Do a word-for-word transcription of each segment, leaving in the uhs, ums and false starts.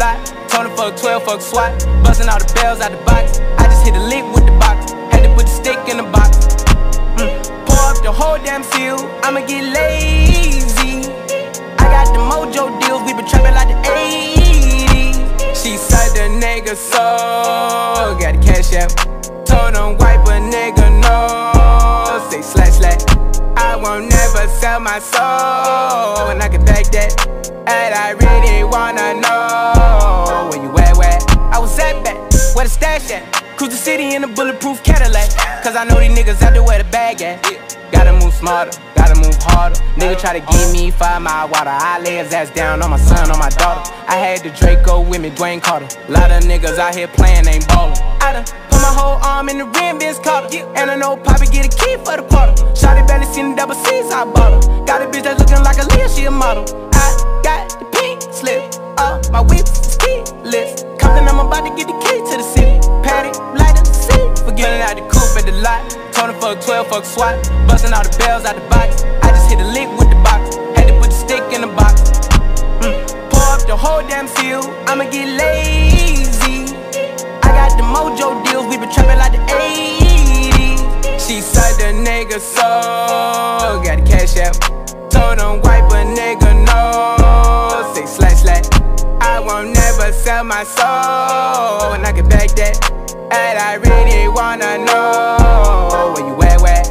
lot. Told him fuck twelve, fuck SWAT. Busting all the bells out the box. I just hit a lick with the box. Had to put the stick in the box. Mm. Pour up the whole damn seal. I'ma get lazy. I got the mojo deals. We been trapping like the eighties. She said the nigga so got the cash out. Told him wipe a nigga no. Say slash slash. I won't never sell my soul, and I can back that. And I really wanna know where you at, where I was at back, where the stash at. Cruise the city in a bulletproof Cadillac, cause I know these niggas out there where the bag at. Gotta move smarter, gotta move harder. Nigga try to give me five mile water. I lay his ass down on my son, on my daughter. I had the Draco with me, Dwayne Carter. Lot of niggas out here playing, ain't ballin'. I done put my whole arm in the rim, Vince Carter. And I know Poppy get a key for the quarter. Shawty barely seen the double C's, I bought her. Got a bitch that's looking like a Leah, she a model. I got the pink slip, uh, my whips is keyless. Compton, I'm about to get the key to the city. Patty, light up the seat. Forgetting out the coupe at the lot. Told him fuck twelve, fuck SWAT. Busting all the bells out the box. I just hit a lick with the box. Had to put the stick in the box. Mm. Pour up the whole damn seal. I'ma get lazy. I got the mojo deals. We been trapping like the eighties. She said the nigga so got the cash out. Told him wipe a nigga no. Say slash slash. I won't never sell my soul, and I can back that. And I really wanna know where you at, where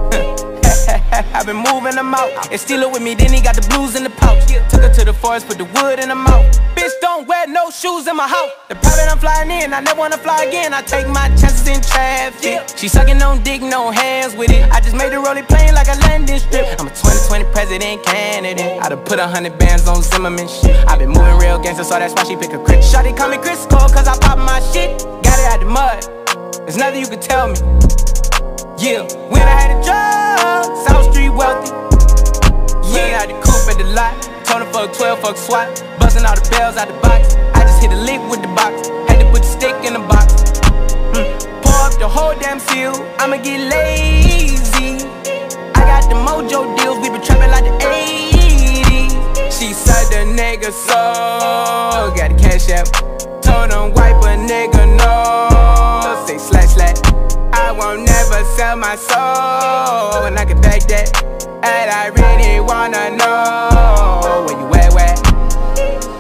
I've been moving them out. And steal it with me, then he got the blues in the pouch. Took her to the forest, put the wood in the mouth. Bitch, don't wear no shoes in my house. The private I'm flying in, I never wanna fly again. I take my chances in traffic. She sucking on dick, no hands with it. I just made the rolling plane like a landing strip. I'm a twenty twenty president candidate. I done put a hundred bands on Zimmerman shit. I been moving real gangster, so that's why she pick a crit. Shawty call me Chris Cole, cause I pop my shit. Got it out the mud, there's nothing you can tell me. Yeah, when I had a job, South Street wealthy. Yeah, I had the coupe at the lot. Told him fuck twelve, fuck SWAT. Busting all the bells out the box. I just hit a lick with the box. Had to put the stick in the box. Mm. Pour up the whole damn seal. I'ma get lazy. I got the mojo deals. We been trapping like the eighties. She said the nigga so got the cash out. Told him wipe a nigga no. Say slash slash. I won't never sell my soul, and I can back that. And I really wanna know where you at.